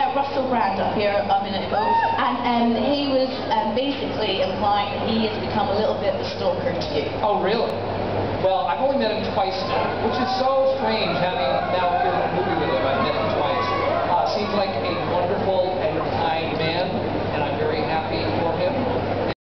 Russell Brand up here a minute ago, and he was basically implying that he has become a little bit of a stalker to you. Oh, really? Well, I've only met him twice now, which is so strange, having now appeared in a movie with him. I've met him